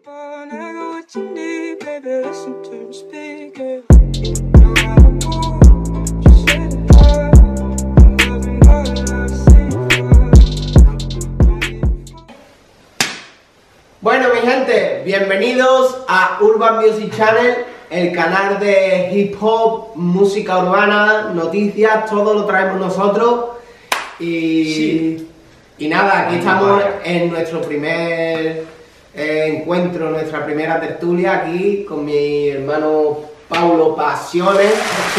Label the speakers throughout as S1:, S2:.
S1: Bueno, mi gente, bienvenidos a Urban Music Channel, el canal de hip hop, música urbana, noticias, todo lo traemos nosotros. Y nada, aquí estamos en nuestro primer encuentro, nuestra primera tertulia, aquí con mi hermano Paulo Pasiones,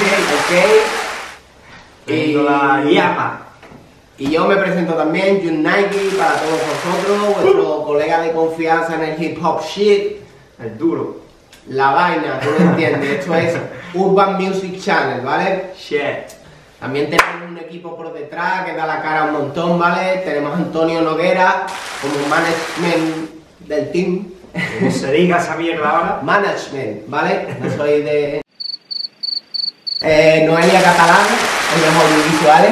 S2: y la llama.
S1: Y yo me presento también, Jun Nike, para todos vosotros, vuestro colega de confianza en el hip hop shit.
S2: El duro.
S1: La vaina, tú lo entiendes, esto es Urban Music Channel, ¿vale?
S2: Shit.
S1: También tenemos un equipo por detrás que da la cara un montón, ¿vale? Tenemos a Antonio Noguera como management del team.
S2: Como se diga esa mierda ahora.
S1: Management, ¿vale? No soy de... Noelia Catalán, en los audiovisuales.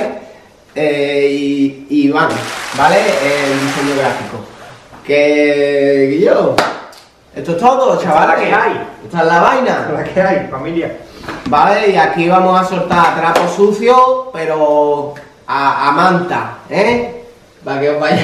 S1: Y Iván, ¿vale? El diseño gráfico. Que yo. Esto es todo, chavales.
S2: Esta es la que hay.
S1: Esta es la vaina.
S2: La que hay, familia.
S1: Vale, y aquí vamos a soltar trapo sucio, pero a manta, ¿eh? Para que os vayáis.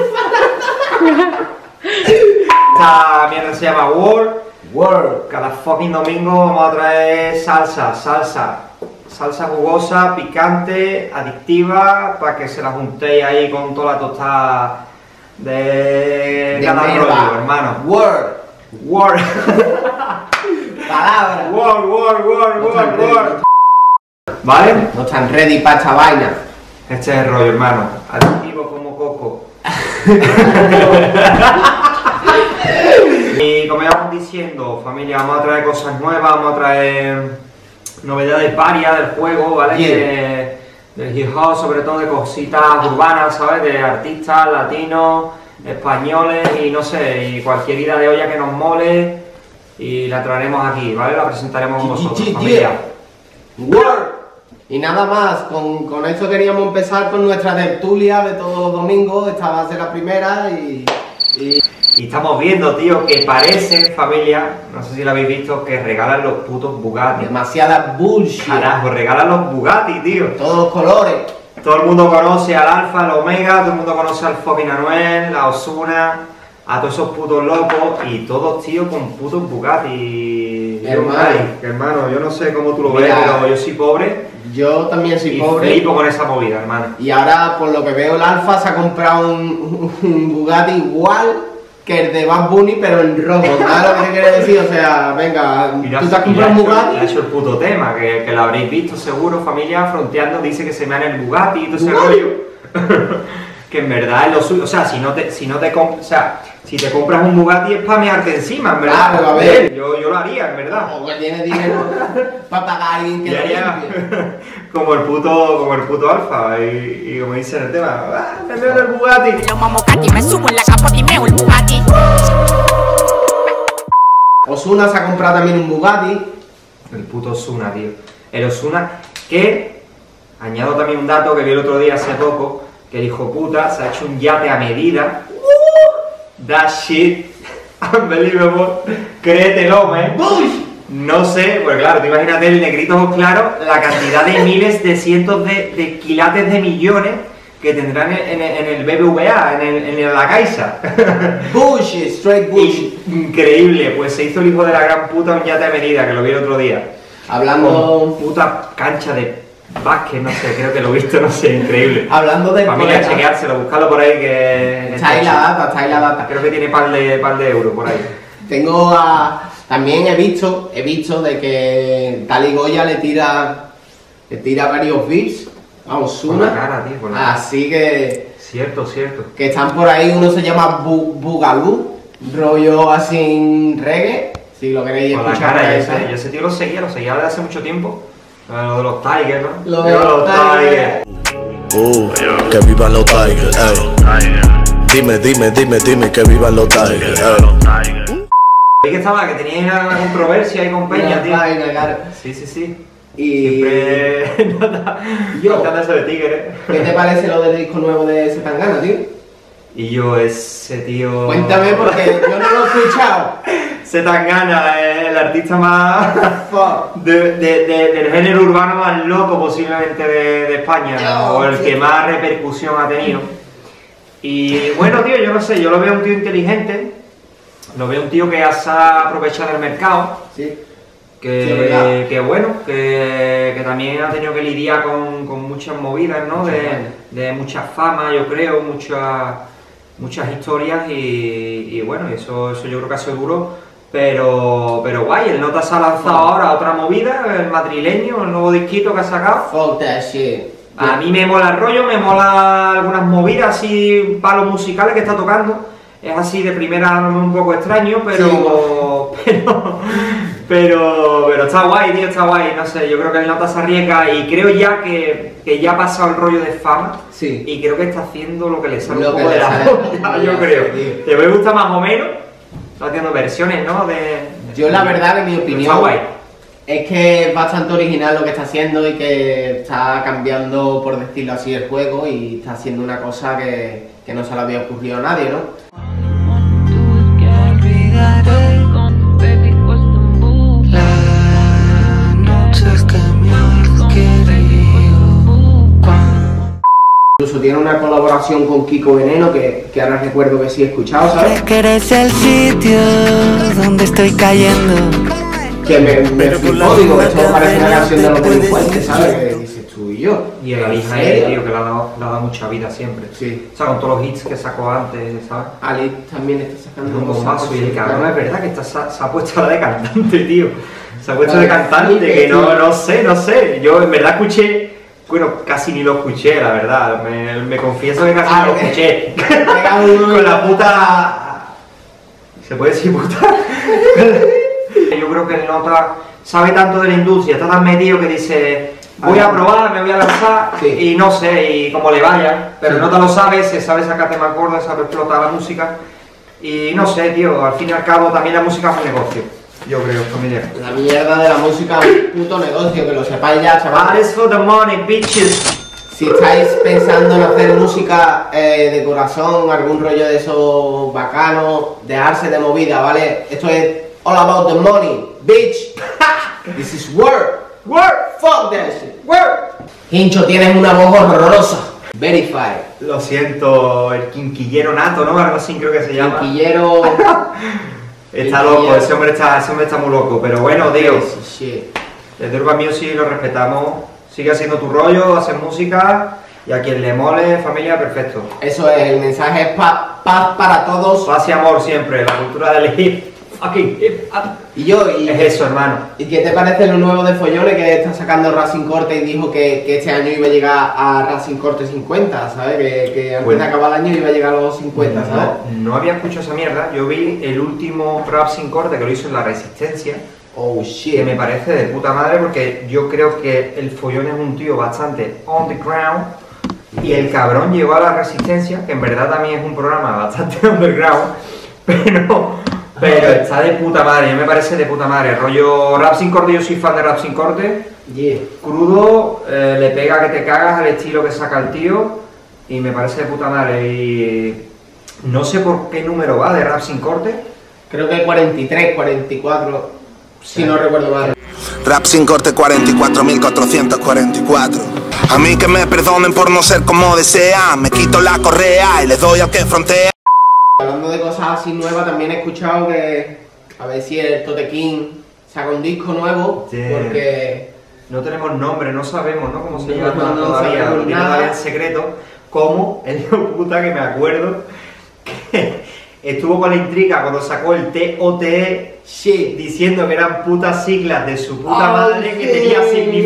S2: Esta mierda se llama
S1: World.
S2: Cada fucking domingo vamos a traer salsa jugosa, picante, adictiva, para que se la juntéis ahí con toda la tostada de cada rollo, hermano.
S1: World. Palabra.
S2: World. ¿Vale?
S1: No están ready para esta vaina.
S2: Este es el rollo, hermano. Adictivo como coco. Y como íbamos diciendo, familia, vamos a traer cosas nuevas, vamos a traer novedades varias del juego, ¿vale?
S1: Yeah.
S2: Del hip hop, sobre todo de cositas urbanas, ¿sabes? De artistas latinos, españoles y no sé, y cualquier ida de olla que nos mole y la traeremos aquí, ¿vale? La presentaremos con vosotros, familia.
S1: World. Y nada más, con esto queríamos empezar con nuestra tertulia de todos los domingos. Esta va a ser la primera y
S2: estamos viendo, tío, que parece, familia, no sé si lo habéis visto, que regalan los putos Bugatti.
S1: demasiada bullshit.
S2: Carajo, regalan los Bugatti, tío.
S1: Todos los colores.
S2: Todo el mundo conoce al Alfa, al Omega, todo el mundo conoce al fucking Anuel, a Ozuna, a todos esos putos locos y todos, tío, con putos Bugatti. Hermano, yo no sé cómo tú lo ves, pero yo soy pobre.
S1: Yo también soy pobre.
S2: Y flipo con esa movida, hermano. Y
S1: ahora, por lo que veo, el Alfa se ha comprado un Bugatti igual que el de Bad Bunny, pero en rojo. ¿Sabes lo que te quiere decir? O sea, venga, tú te has comprado un Bugatti.
S2: Le ha hecho el puto tema, que lo habréis visto seguro, familia, fronteando, dice que se me en el Bugatti y todo ese rollo. Que en verdad es lo suyo. O sea, si te compras un Bugatti es para mearte encima, en verdad.
S1: Claro, a ver.
S2: Yo lo haría, en verdad.
S1: O que tienes dinero para pagar a alguien que lo limpie.
S2: como el puto Alfa, y como dice en el tema, me veo en el Bugatti.
S3: Me subo en la capa y meo el Bugatti.
S1: Ozuna se ha comprado también un Bugatti.
S2: El puto Ozuna, tío. El Ozuna, que añado también un dato que vi el otro día hace poco, que el hijo puta se ha hecho un yate a medida. That shit, unbelievable. Créetelo, No sé, pues claro, te imagínate el negrito ojos claros, la cantidad de miles de cientos de quilates de millones que tendrán en el BBVA, en la Caixa.
S1: Bullshit, straight bullshit.
S2: Increíble, pues se hizo el hijo de la gran puta un yate a medida, que lo vi el otro día.
S1: Hablando...
S2: Con puta cancha de básquet, no sé, creo que lo he visto, no sé, increíble.
S1: Hablando de...
S2: Familia, chequeárselo, buscarlo por ahí que...
S1: Está ahí la data.
S2: Creo que tiene par de euros por ahí.
S1: Tengo a... También he visto de que Tali Goya le tira varios beats a Ozuna.
S2: Por la cara, tío, por la cara.
S1: Así que...
S2: Cierto.
S1: Que están por ahí, uno se llama Bugalú, rollo así reggae, si lo queréis
S2: por
S1: escuchar.
S2: La cara, yo ese tío lo seguía desde hace mucho tiempo. Lo de los Tigers, ¿no?
S1: Lo de los Tigers.
S4: Que vivan los Tigers, Dime que vivan los Tigers,
S2: ¿Y que estaba? Que tenía una controversia ahí con Peña, tío.
S1: Claro.
S2: Sí.
S1: Y...
S2: Siempre... Contando eso de Tigres.
S1: ¿Qué te parece lo del disco nuevo de Zetangana, tío?
S2: Y yo, ese tío...
S1: Cuéntame porque yo no lo he escuchado.
S2: Se Tangana, el artista más...
S1: Fuck.
S2: del género urbano más loco posiblemente de España,
S1: No,
S2: o el que más repercusión ha tenido. Y bueno, tío, yo no sé, yo lo veo un tío inteligente, lo veo un tío que se ha aprovechado del mercado,
S1: Sí. Sí, es verdad.
S2: que bueno, que también ha tenido que lidiar con muchas movidas, ¿no? De mucha fama, yo creo, muchas historias y bueno, eso yo creo que ha sido duro. Pero guay, el Nota se ha lanzado ahora otra movida, el madrileño, el nuevo disquito que ha sacado.
S1: Fuck that shit.
S2: A mí me mola el rollo, me mola algunas movidas así, palos musicales que está tocando. Es así de primera un poco extraño, pero pero está guay, tío, está guay, no sé, yo creo que el Nota se arriesga y creo ya que ya ha pasado el rollo de fama.
S1: Sí.
S2: Y creo que está haciendo lo que le sale
S1: Lo
S2: un
S1: que
S2: poco
S1: le
S2: de la
S1: sale.
S2: polla, yo creo.
S1: Tío.
S2: Te me gusta más o menos. Está haciendo versiones, ¿no?
S1: Yo la verdad, en mi
S2: Está
S1: opinión,
S2: guay.
S1: es que es bastante original lo que está haciendo y que está cambiando, por decirlo así, el juego y está haciendo una cosa que no se le había ocurrido a nadie, ¿no? Incluso tiene una colaboración con Kiko Veneno que ahora recuerdo que sí he escuchado, ¿sabes?
S5: Sé que eres el sitio donde estoy cayendo.
S1: Que me flipó, digo, que esto parece una canción de los delincuentes, ¿sabes? Que dices tú y yo.
S2: Y el
S1: ¿En
S2: Alija,
S1: serio?
S2: tío, que le ha dado mucha vida siempre.
S1: Sí.
S2: O sea, con todos los hits que sacó antes, ¿sabes?
S1: Ali también está
S2: Es
S1: sacando
S2: un
S1: cosas
S2: bombazo y el
S1: así,
S2: cabrón
S1: claro.
S2: es verdad que se ha puesto ahora de cantante, tío. Se ha puesto de
S1: Vale,
S2: cantante,
S1: sí,
S2: que
S1: sí.
S2: no sé. Yo en verdad escuché, bueno, casi ni lo escuché, la verdad. Me confieso que casi no lo escuché.
S1: Pega uno
S2: Con
S1: y-
S2: la puta... ¿Se puede decir puta? Yo creo que el Nota sabe tanto de la industria, está tan metido que dice voy a probar, me voy a lanzar
S1: Sí.
S2: y no sé, y como le vaya, pero
S1: Sí.
S2: el Nota lo sabe, se sabe sacar temas gordos, sabe explotar la música y no sé, tío, al fin y al cabo también la música es un negocio, yo creo, familiar.
S1: La mierda de la música es un puto negocio, que lo sepáis ya,
S2: That
S1: chavales.
S2: is for the money, bitches.
S1: Si estáis pensando en hacer música de corazón, algún rollo de eso bacano, dejarse de movida, ¿vale? Esto es all about the money, bitch. This is work.
S2: Work,
S1: Fuck that shit.
S2: work.
S1: Hincho, tienes una voz horrorosa. Verify.
S2: Lo siento, el quinquillero nato, ¿no? Algo así creo que se llama.
S1: Quinquillero.
S2: Está loco, ese hombre está muy loco, pero bueno, tío.
S1: Shit.
S2: Desde Urban Music lo respetamos, sigue haciendo tu rollo, hacer música y a quien le mole, familia, perfecto.
S1: Eso es, el mensaje es paz para todos.
S2: Paz y amor siempre, la cultura del hip hop.
S1: Y yo, y
S2: Es eso, hermano.
S1: ¿Y qué te parece lo nuevo de Follones que está sacando Racing Corte y dijo que este año iba a llegar a Racing Corte 50, ¿sabes? Que antes
S2: Bueno.
S1: de acabar el año iba a llegar a los 50, ¿sabes?
S2: No había escuchado esa mierda, yo vi el último rap sin corte que lo hizo en La Resistencia,
S1: Oh
S2: que
S1: shit.
S2: me parece de puta madre porque yo creo que el Follón es un tío bastante on the ground y el cabrón llegó a La Resistencia, que en verdad también es un programa bastante underground, pero está de puta madre, me parece de puta madre. Rollo rap sin corte, yo soy fan de rap sin corte,
S1: Yeah.
S2: crudo, le pega que te cagas al estilo que saca el tío y me parece de puta madre. Y no sé por qué número va de rap sin corte.
S1: Creo que 43, 44, si no recuerdo mal.
S6: Rap sin corte 44.444. A mí que me perdonen por no ser como desean. Me quito la correa y le doy al que frontea.
S1: Hablando de cosas así nuevas, también he escuchado que a ver si el Tote King saca un disco nuevo,
S2: Sí.
S1: porque
S2: No tenemos nombre, no sabemos, ¿no? Cómo se llama
S1: No
S2: todavía,
S1: sabemos
S2: lo tiene
S1: nada.
S2: todavía en secreto. Como el hijo puta que me acuerdo que estuvo con la intriga cuando sacó el TOTE
S1: shit.
S2: diciendo que eran putas siglas de su puta
S1: Oh,
S2: madre que
S1: sí.
S2: tenía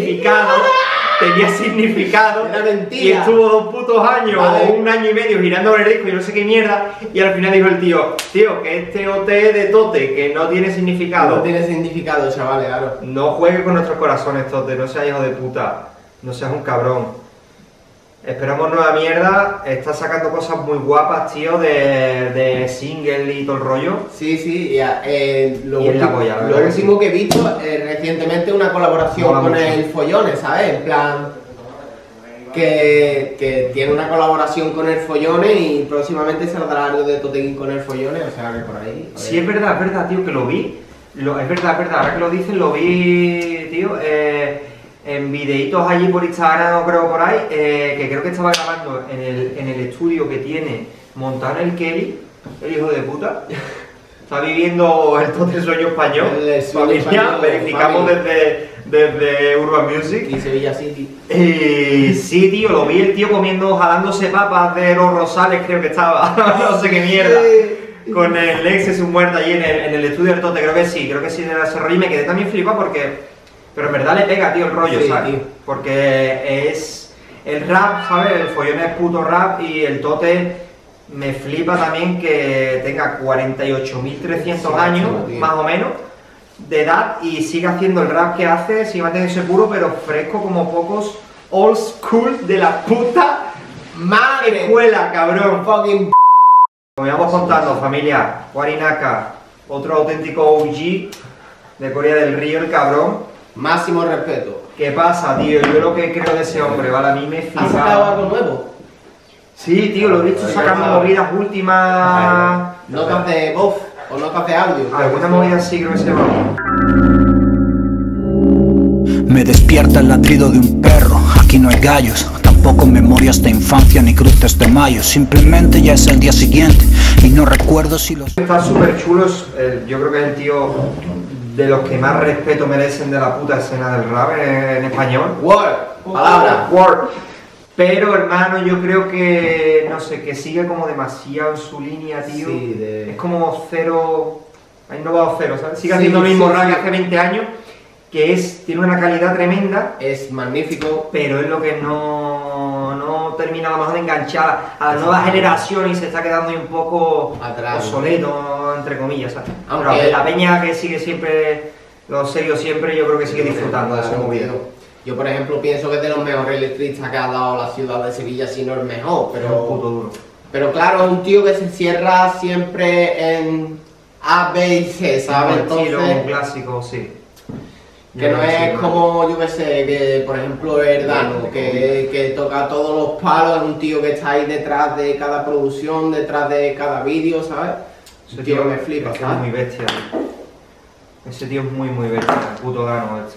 S2: significado
S1: Era mentira.
S2: y estuvo 2 putos años
S1: Vale.
S2: o 1 año y medio girando con el disco y no sé qué mierda y al final dijo el tío que este OT de Tote que no tiene significado.
S1: No tiene significado, chavales, claro.
S2: No juegues con nuestros corazones, Tote, no seas hijo de puta, no seas un cabrón. Esperamos nueva mierda, está sacando cosas muy guapas, tío, de single y todo el rollo.
S1: Sí, sí, lo,
S2: Y es la polla, la
S1: lo
S2: verdad que
S1: último que he visto recientemente una colaboración
S2: Mola
S1: con
S2: mucho.
S1: el Follones, ¿sabes? En plan, que tiene una colaboración con El Follones y próximamente saldrá algo de Totequín con El Follones, o sea que por ahí.
S2: Sí, es verdad, tío, que lo vi. Es verdad, ahora que lo dices, lo vi, tío, en videitos allí por Instagram o creo por ahí, que creo que estaba grabando en el estudio que tiene montado el Kelly, el hijo de puta. Está viviendo el tote sueño español.
S1: El sueño
S2: Familia,
S1: español,
S2: verificamos desde Urban Music.
S1: Y Sevilla City.
S2: Sí, tío, lo vi el tío comiendo, jalándose papas de los Rosales, creo que estaba, no sé qué mierda. Con el ex su muerta allí en el estudio del Tote, creo que sí de ese rollo y me quedé también flipado porque... Pero en verdad le pega, tío, el rollo,
S1: Sí,
S2: ¿sabes?
S1: tío.
S2: Porque es el rap, ¿sabes? El follón es puto rap y el Tote me flipa también que tenga 48.300
S1: Sí,
S2: años,
S1: tío.
S2: más o menos, de edad y sigue haciendo el rap que hace, sigue manteniéndose puro, pero fresco como pocos old school de la puta
S1: ¡Madre!
S2: escuela, cabrón.
S1: Fucking
S2: Como íbamos contando, familia, Warinaka, otro auténtico OG de Corea del Río, el cabrón.
S1: máximo respeto.
S2: ¿Qué pasa, tío? Yo lo que creo de ese hombre, ¿vale? A mí me
S1: ¿Has sacado
S2: flipa.
S1: algo nuevo?
S2: Sí, tío, lo he visto sacando movidas últimas.
S1: ¿Notas de voz o notas de audio?
S2: Alguna movida así creo que se llama.
S5: Me despierta el ladrido de un perro, aquí no hay gallos, tampoco memorias de infancia ni cruces de mayo, simplemente ya es el día siguiente y no recuerdo si los...
S2: Está súper chulo, yo creo que es el tío de los que más respeto merecen de la puta escena del rap en español.
S1: Word, palabra.
S2: Word. Pero hermano, yo creo que, no sé, que sigue como demasiado en su línea, tío.
S1: Sí,
S2: Es como cero, ha innovado cero, ¿sabes? Sigue
S1: Sí,
S2: haciendo el mismo
S1: sí,
S2: rap
S1: sí.
S2: que hace 20 años, que tiene una calidad tremenda,
S1: Es magnífico.
S2: pero es lo que no termina a lo mejor de enganchar a la nueva generación y se está quedando ahí un poco
S1: Atrás.
S2: obsoleto, entre comillas, ¿sabes?
S1: Aunque-
S2: Pero la peña que sigue siempre, lo serio siempre, yo creo que sigue disfrutando de ese
S1: Claro,
S2: movimiento.
S1: tío. Yo, por ejemplo, pienso que es de los mejores letristas que ha dado la ciudad de Sevilla, si no el mejor,
S2: Es un puto duro.
S1: pero claro, es un tío que se cierra siempre en A, B y C, ¿sabes?
S2: Un estilo, un
S1: Entonces,
S2: clásico, sí.
S1: que no es como, yo que sé, que por ejemplo Erdano, que toca todos los palos, es un tío que está ahí detrás de cada producción, detrás de cada vídeo, ¿sabes?
S2: Ese
S1: Un tío que me flipa,
S2: es que es muy
S1: ¿sabes?
S2: bestia. Ese tío es muy bestia, el puto Dano. Es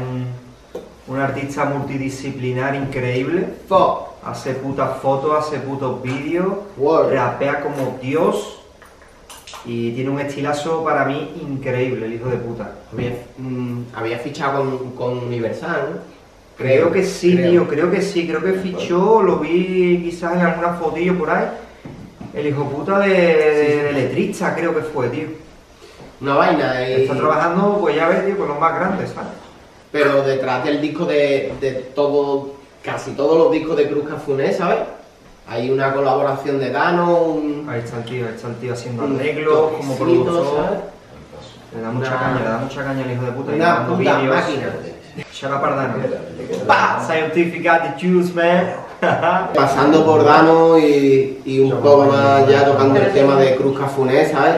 S2: un artista multidisciplinar increíble.
S1: Fuck,
S2: Hace putas fotos, hace putos vídeos,
S1: Word.
S2: rapea como Dios y tiene un estilazo para mí increíble, el hijo de puta.
S1: había fichado con Universal, ¿no?
S2: Creo que sí,
S1: creo.
S2: tío, creo que sí, creo que fichó, lo vi quizás en alguna fotillo por ahí. El hijo puta de letrista creo que fue, tío.
S1: Una vaina y...
S2: Está trabajando, pues ya ves, tío, con los más grandes, ¿sabes?
S1: Pero detrás del disco de todo, casi todos los discos de Cruz Cafuné, ¿sabes? Hay una colaboración de Dano,
S2: Ahí está el tío haciendo
S1: un
S2: arreglos como
S1: toquecito,
S2: productor.
S1: ¿sabes?
S2: Le da mucha
S1: Una-
S2: caña, le da mucha caña al hijo de puta. y
S1: Una
S2: grabando
S1: puta
S2: vídeos.
S1: máquina.
S2: Shut up, Ardano. Pa, Scientific Attitudes, man.
S1: Pasando por Dano y un poco más ya tocando el tema de Cruz Cafuné, ¿sabes?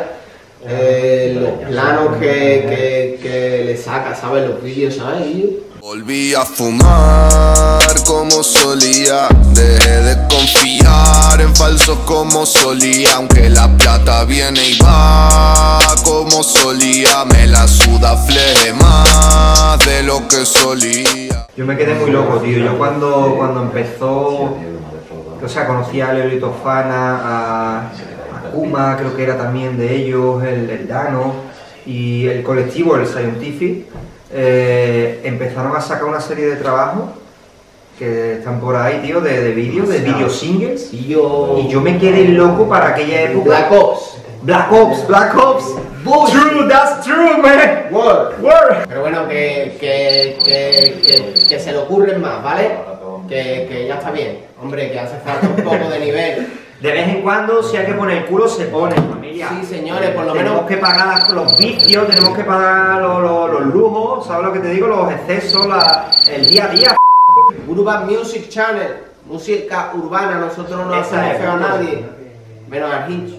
S1: Los planos que le saca, ¿sabes? Los vídeos, ¿sabes?
S6: Volví a fumar como solía, dejé de confiar en falsos como solía, aunque la plata viene y va como solía, me la suda fleje más de lo que solía.
S2: Yo me quedé muy loco, tío. Yo cuando empezó, o sea, conocí a Leolito Fana, a Kuma, creo que era también de ellos, el Dano y el colectivo, el Scientific, empezaron a sacar una serie de trabajos que están por ahí, tío, de vídeos, de video singles. Y yo me quedé loco para aquella época.
S1: Black Ops.
S2: Black Ops. True, that's true, man. Word.
S1: Pero bueno, que se le ocurren más, ¿vale? Que ya está bien. Hombre, que hace falta un poco de nivel.
S2: De vez en cuando, si hay que poner el culo, se pone, familia.
S1: Sí, señores, por lo
S2: Tenemos
S1: menos...
S2: que pagar los vicios, tenemos que pagar los lujos, ¿sabes lo que te digo? Los excesos, el día a día.
S1: Urban Music Channel, música urbana, nosotros no
S2: Esa
S1: hacemos
S2: es,
S1: feo a
S2: puto.
S1: nadie. Menos al Hinch.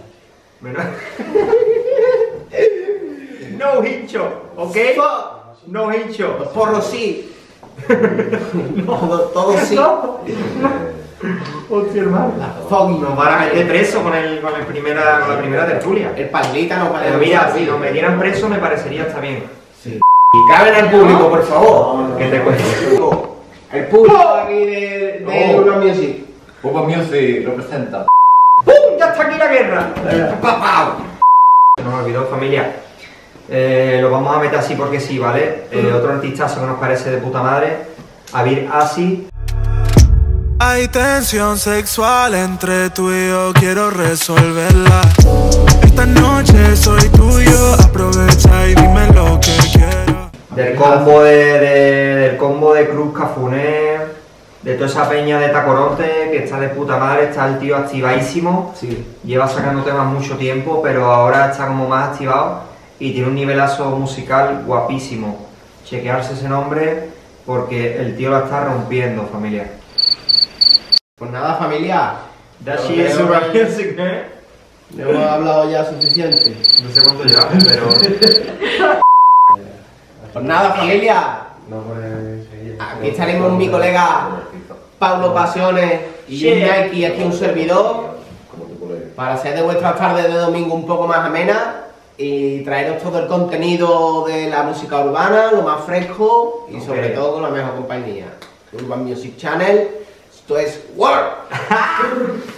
S2: No hincho, ¿ok? No hincho.
S1: Los porros sí. Todo sí.
S2: Hostia, hermano. Nos van a meter preso con la primera tertulia.
S1: El Paglita no parece.
S2: Pero mira, si nos metieran preso me parecería está bien.
S1: Sí. Y caben al público, por favor.
S2: Que te cueste.
S1: El público aquí de Urban Music.
S7: Urban Music representa.
S2: ¡Pum! ¡Ya está aquí la guerra! Se nos olvidó, familia. Lo vamos a meter así porque sí, ¿vale? Otro artistazo que nos parece de puta madre. Abir Asi.
S8: Hay tensión sexual entre tú y yo, quiero resolverla. Esta noche soy tuyo, aprovecha y dime lo que quiero.
S2: Del combo de Cruz Cafuné, de toda esa peña de Tacoronte, que está de puta madre, está el tío activadísimo.
S1: Sí.
S2: Lleva sacando temas mucho tiempo, pero ahora está como más activado y tiene un nivelazo musical guapísimo. Chequearse ese nombre porque el tío la está rompiendo, familia.
S1: Pues nada, familia.
S2: That shit is Urban Music, ¿eh?
S1: No hemos hablado ya suficiente.
S2: No sé cuánto llevamos, pero...
S1: Pues nada, familia. Aquí estaremos mi colega Pablo Pasiones y un Nike, aquí un servidor, para hacer de vuestras tardes de domingo un poco más amenas y traeros todo el contenido de la música urbana, lo más fresco y sobre todo con la mejor compañía. Urban Music Channel. Esto es World.